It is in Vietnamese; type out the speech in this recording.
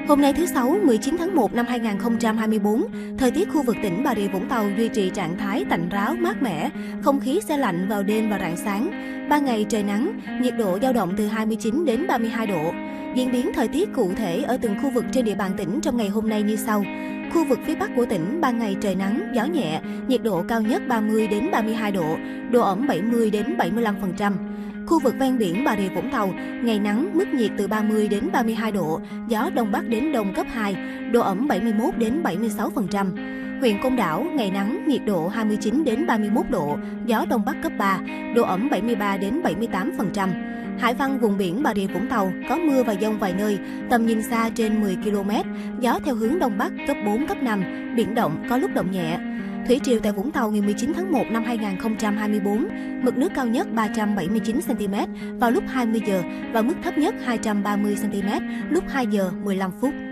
Hôm nay thứ Sáu, 19 tháng 1 năm 2024, thời tiết khu vực tỉnh Bà Rịa Vũng Tàu duy trì trạng thái tạnh ráo, mát mẻ, không khí se lạnh vào đêm và rạng sáng. Ban ngày trời nắng, nhiệt độ dao động từ 29 đến 32 độ. Diễn biến thời tiết cụ thể ở từng khu vực trên địa bàn tỉnh trong ngày hôm nay như sau. Khu vực phía Bắc của tỉnh, ban ngày trời nắng, gió nhẹ, nhiệt độ cao nhất 30 đến 32 độ, độ ẩm 70 đến 75%. Khu vực ven biển Bà Rịa Vũng Tàu, ngày nắng, mức nhiệt từ 30 đến 32 độ, gió Đông Bắc đến Đông cấp 2, độ ẩm 71 đến 76%. Huyện Côn Đảo, ngày nắng, nhiệt độ 29 đến 31 độ, gió Đông Bắc cấp 3, độ ẩm 73 đến 78%. Hải Văn, vùng biển Bà Rịa Vũng Tàu, có mưa và dông vài nơi, tầm nhìn xa trên 10 km, gió theo hướng Đông Bắc cấp 4, cấp 5, biển động, có lúc động nhẹ. Thủy triều tại Vũng Tàu ngày 19 tháng 1 năm 2024, mực nước cao nhất 379 cm vào lúc 20 giờ và mức thấp nhất 230 cm lúc 2 giờ 15 phút.